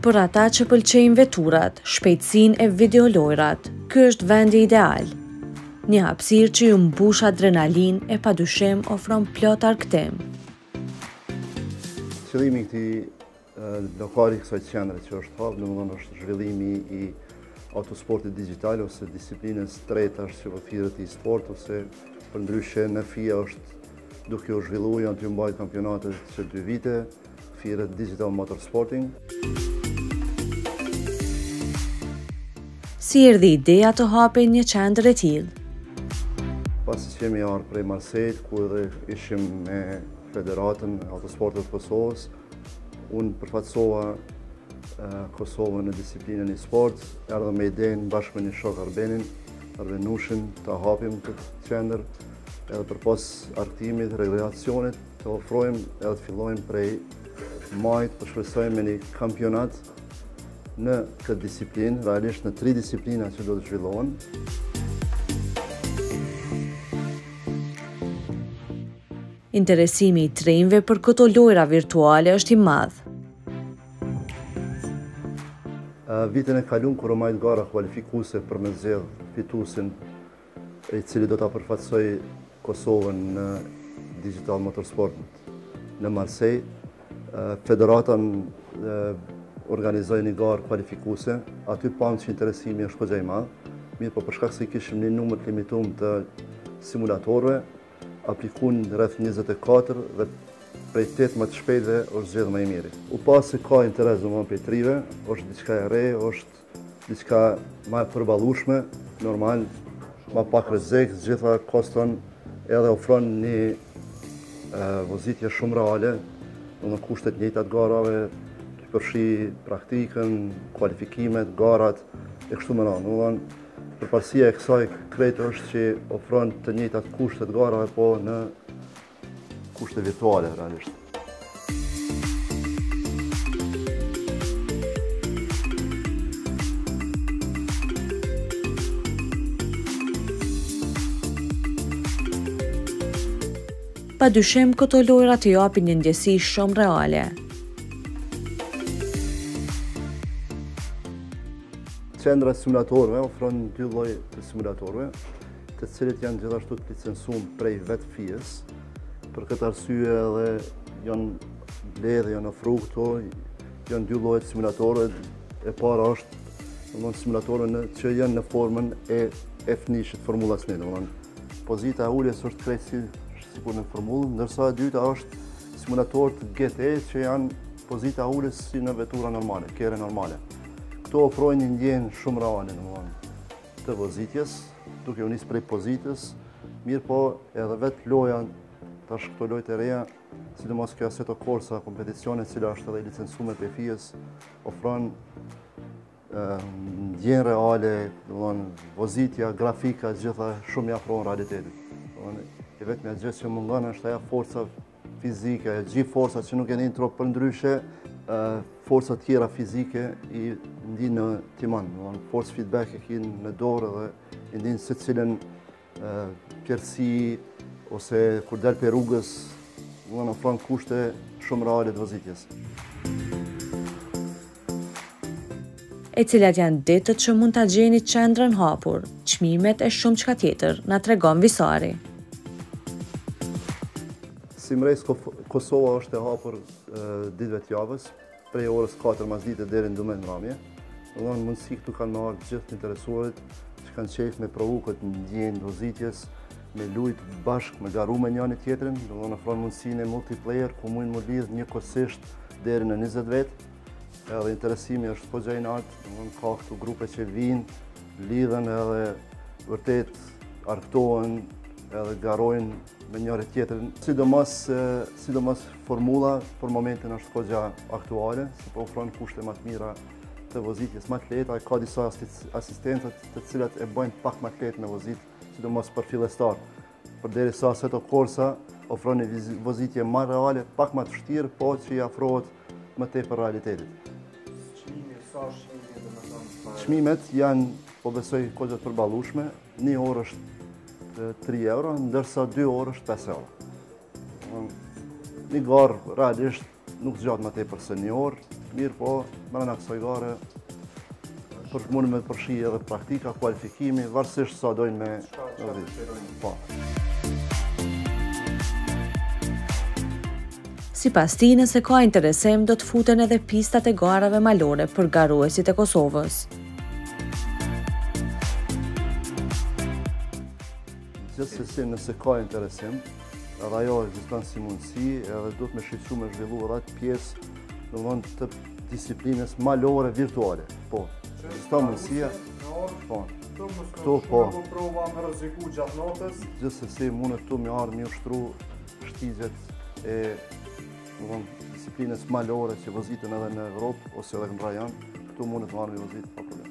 Për ata që pëlqejnë veturat, shpejtësinë e videolojrat, ky është vendi ideal. Një hapësirë që ju mbush adrenalinë e padyshim ofron plot arktim. Qëllimi i këtij lokali kësaj qendre që është hapur, domethënë është zhvillimi i autosportit digital ose disiplinës tretash që thirret e-sport ose përndryshe në FIA është duke u zhvilluar, janë të mbajtur kampionatet që 2 vite, thirret Digital Motorsporting. Si erdhi ideja të hapin një qendër e tillë? Pasi që jemi ardhur prej Marseille, ku edhe ishim me Federatën e Autosportit të Kosovës, unë përfaqësova Kosovën në disiplinën e sport, erdhëm me idenë bashkë me një shok Arbenushin, të hapim këtë qendër, edhe përpas arktimit, rekreacionit, të ofrojmë edhe të fillojmë prej majit, të shpresojmë me një kampionat në këtë disiplinë, realisht në 3 disiplina që do të zhvillohen. Interesimi i trejnëve për këto lojra virtuale është i madh. Vitin e kaluar kur u majt gara kualifikuese për me zgjedh fituesin i cili do ta përfaqësoj Kosovën në Digital Motorsport në Marseille, Federata organizoi një garë kualifikuese, aty pam që interesimi është goxha i madh, mirë po për shkak se kishim një numër të limituar të simulatorëve, aplikun rreth 24 dhe prej 8 më të shpejtëve është zgjedhur më i miri. U pa se ka interes domosdoshmë prej trive, është diçka e re, është diçka më e përballueshme, normal, më pak rrezik, gjitha koston edhe ofron një vozitje shumë reale, në kushtet njëjta të garave, të përfshi praktikën, kualifikimet, garat e kështu me radhë. Domethënë, përparësia e kësaj krejt është që ofron të njëjtat kushte të garave, po në kushte virtuale realisht. Padyshim këto lojra të japin një ndjesi shumë reale. Qendra e simulatorëve ofron 2 lloje të simulatorëve, të cilët janë gjithashtu të licencuar prej vetë FIA-s. Për këtë arsye edhe janë bledhë, janë ofruar këto, janë 2 lloje të simulatorëve. E para është domthonë simulatorëve që janë në formën e F1-shit Formulës 1, domthonë pozita e uljes është krejt sikur në formullë, ndërsa e dyta është simulatorët GT që janë pozita e uljes si në vetura normale, kere normale. Këto ofrojnë një ndjenjë shumë reale domthonë të vozitjes, duke u nisur prej pozitës, mirë po edhe vetë loja, tash këto lojët e reja, sidomos kjo Assetto Corsa kompeticione, cila është edhe licencuar pe FIA-s, ofron ndjenjë reale, domthonë vozitja, grafika, gjitha shumë i afrohen realitetit. Domthonë e vetmja gjë që mungon është ajo forca fizike, gjithë forcat që nuk janë trop përndryshe, forca tjera fizike i ndin në timon, domthonë force feedback e kin në dorë dhe i ndin secilën pjerësi ose kur del për rrugës, domthonë ofron kushte shumë reale të vozitjes. E cilat janë ditët që mund ta gjeni qendrën hapur, çmimet e shumë çka tjetër, na tregon Visari. Simrace Kosova është e hapur ditëve të javës, prej orës 4 masdite deri në 12 mramje. Domthonë mundësi këtu kanë marrë të gjithë të interesuarit që kanë qejf me provu këtë ndjenjë vozitjes, me lujt bashkë, me garu me njëri tjetrin, domthonë ofron mundësinë e multiplayer ku mund të lidh njëkohësisht deri në 20 vet. Edhe interesimi është goxha i lartë, domthonë ka këtu grupe që vinë, lidhen edhe vërtet arktohen edhe garojnë me njëri tjetrin. Sidomos formula për momentin është goxha aktuale, se po ofron kushte më të mira të vozitjes më të lehta, ka disa asistenca të cilat e bëjnë pak më të lehtë me vozit, sidomos për fillestar. Përderisa Assetto Corsa ofron një vozitje më reale, pak më të vështirë, po që i afrohet më tepër realitetit. Çmimet janë, po besoj, goxha të përballueshme. Një orë është 3 euro, ndërsa 2 orë është 5 euro. Një garë realisht nuk zgjat më tepër se 1 orë, Mirë po, mërëna kësaj gare, mund me përfshi edhe praktika, kualifikimi, varësisht sa dojnë me po. Sipas tij, nëse ka interesim, do të futen edhe pistat e garave malore për garuesit e Kosovës. Gjithsesi, nëse ka interesim, edhe ajo ekziston si mundësi, edhe duhet me shqetësu me zhvillu edhe atë pjesë, domethënë të disiplinës malore virtuale. Po. Ekziston mundësia. Po. Këtu po. Prova me rreziku gjatë natës. Gjithsesi, mundet këtu me ardhë me ushtru shtizjet e disiplinës malore që vozitën edhe në Evropë ose edhe në rajon, këtu mundet me ardhë me vozit pa problem.